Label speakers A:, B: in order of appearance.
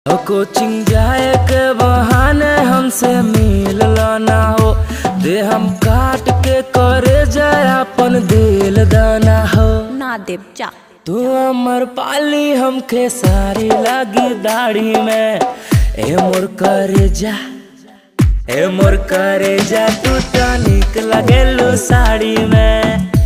A: Coaching जाए के बहाने हमसे मिल लाना हो, दे हम काट के करे जाए अपन दिल दाना हो।
B: ना देव जा
A: तू अमर पाली हमके सारी लगी दाढ़ी में, ए मोर करे जा, ए मोर करे जा, तू तो निक लगेलू साड़ी में।